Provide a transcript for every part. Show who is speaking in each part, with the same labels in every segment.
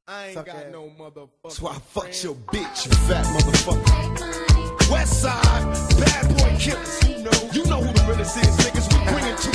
Speaker 1: I ain't got no motherfucker.
Speaker 2: That's why I fucked your bitch, you fat motherfucker. West Side, bad boy killers. You know who the realest is, niggas. We bring it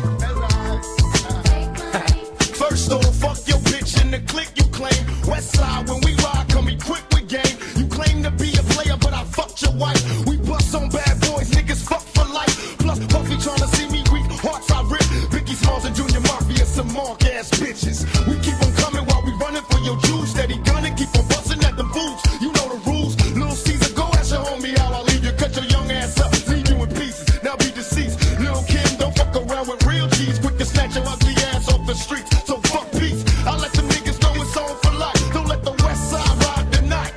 Speaker 2: to you. First off, fuck your bitch in the clique you claim. West Side, when we ride, come equipped with game. You claim to be a player, but I fucked your wife. We bust on bad boys, niggas fuck for life. Plus, Puffy tryna see me weak, hearts I rip. Biggie Smalls and Junior Mafia, some mark ass bitches. We keep on coming while we running for your juice. Steady gunning, keep on busting at the fools. You know the rules. Lil Caesar, go ask your homie how I leave you. Cut your young ass up, leave you in pieces. Now be deceased. Lil Kim, don't fuck around with real G's. Quick to snatch your ugly ass off the streets. So fuck peace. I let them niggas know it's on for life. Don't let the West Side ride the night.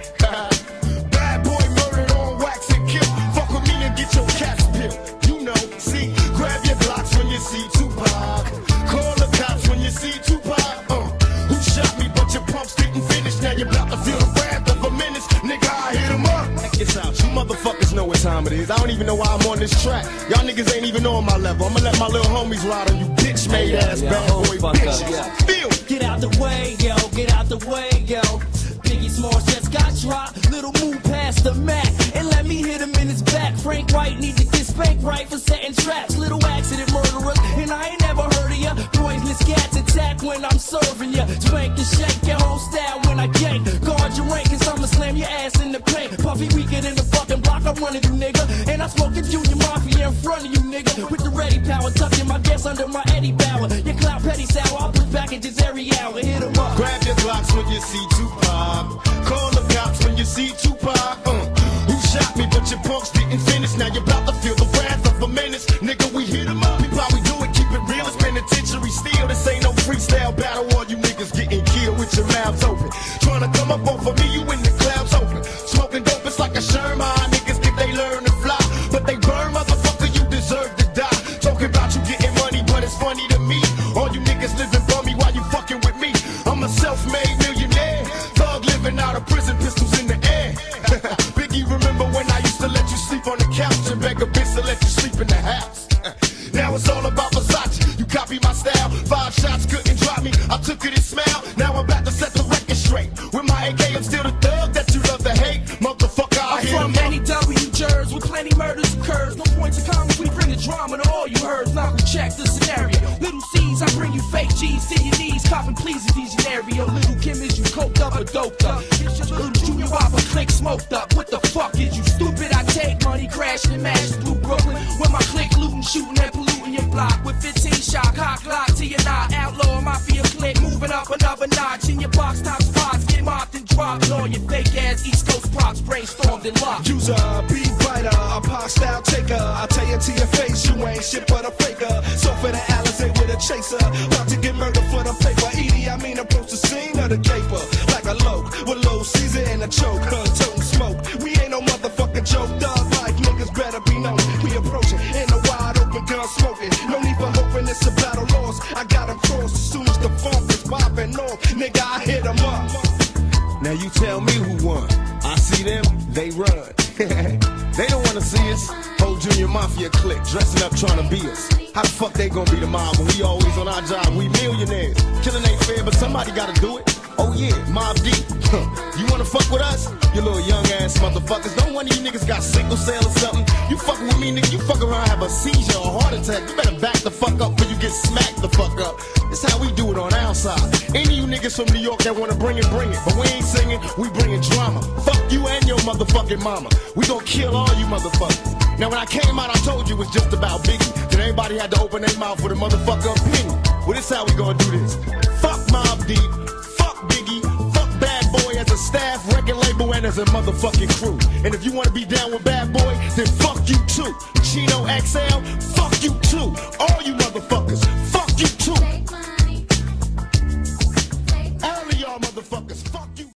Speaker 2: Bad boy murdered on wax and kill. Fuck with me and get your cash bill. You know, see, grab your blocks when you see Tupac. Call the cops when you see Tupac. Who shot me but your pumps didn't finish. Now you're about to feel the wrath of a menace. Nigga, I hit him up. Check this out, you motherfuckers know what time it is. I don't even know why I'm on this track. Y'all niggas ain't even on my level. I'ma let my little homies ride on you bitch made ass bad boy bitches. Feel.
Speaker 3: Get out the way, yo, get out the way, yo. Biggie Smalls just got dropped. Little move past the Mac and let me hit him in his back. Frank White need to get spanked right for setting traps. Little accident murderers, and I ain't never heard of ya. Poisonous cats attack when I'm serving ya. Spank and shake your whole style when I gank. Guard your rank, cause I'ma slam your ass in the paint. Puffy weaker than the fucking block, I'm running you, nigga. And I smoking Junior Mafia in front of you, nigga. With the ready power, tucking my gas under my Eddie Bauer. Your clout petty sour, I'll push packages every hour. Hit 'em up.
Speaker 2: Grab your blocks when you see Tupac. Call the cops when you see Tupac. Who shot me but your punks didn't finish. Now you're about to feel the wrath of a menace. Nigga, we hit 'em up. We probably do it, keep it real. It's penitentiary steel. This ain't no freestyle battle. All you niggas getting killed with your mouths open. Trying to come up off of me, you in the clouds open. Smoking dope, it's like a Sherman. Niggas think they learn to fly, but they burn, motherfucker, you deserve to die. Talking about you getting money, but it's funny to me. All you niggas living bummy while you fucking with me. I'm a self-made millionaire. Thug living out of prison, pistols in the air. Biggie, remember when I used to let you sleep on the couch and beg a bitch to let you sleep in the house? Now it's all about Versace. You copy my style. 5 shots couldn't drop me. I took it and smiled. Now I'm about to set the record straight. With my AK, I'm still the thug that you love to hate. Motherfucker, I hit
Speaker 3: I'm from many W-Jers with plenty murders occurs. No points of comments, we bring the drama to all you heard. Now we check the scenario. Little C's, I bring you fake G's to your knees. Copping please in these scenario. Little Kim, is you coked up or doped up? Little Junior Whopper click smoked up. What the fuck is you stupid? I take money, crashing and mash through Brooklyn. When my click looting, shooting and polluting your block. With 15 shot, cock lock to your knot. Outlaw mafia click, moving up another notch. In your box top spots, get mopped and dropped. All your fake ass East Coast props brainstormed and locked.
Speaker 4: User, beat writer, a pop style taker. I tell you to your face, you ain't shit but a faker. So for the Alizé with a chaser, about to get murdered for the paper. Edie, I mean approach the scene of the caper like a loke with Lil Caesar and a choke, toting smoke. We ain't no motherfucking joke, dog life niggas better be known. We approaching in a wide open gun smoking. No need for hoping it's a battle lost. I got him crossed as soon as the funk is popping off. Nigga, I hit him up.
Speaker 2: Now you tell me who won. I see them, they run. They don't wanna see us. Whole Junior Mafia clique dressing up trying to be us. How the fuck they gonna be the mob when we always on our job? We millionaires. Killing ain't fair, but somebody gotta do it. Oh yeah, Mob Deep. You wanna fuck with us? You little young ass motherfuckers. Don't one of you niggas got sickle cell or something. You fucking with me, nigga. You fuck around, have a seizure or a heart attack. You better back the fuck up before you get smacked the fuck up. This how we do it on our side. Any of you niggas from New York that wanna bring it, bring it. But we ain't singing, we bringing drama. Fuck you and your motherfucking mama. We gon' kill all you motherfuckers. Now when I came out, I told you it was just about Biggie. Then everybody had to open their mouth with a motherfucker opinion. Well, this how we gonna do this. Fuck Mob Deep. Biggie, fuck Bad Boy as a staff, record label, and as a motherfucking crew. And if you wanna be down with Bad Boy, then fuck you too. Chino XL, fuck you too. All you motherfuckers, fuck you too. All of y'all motherfuckers.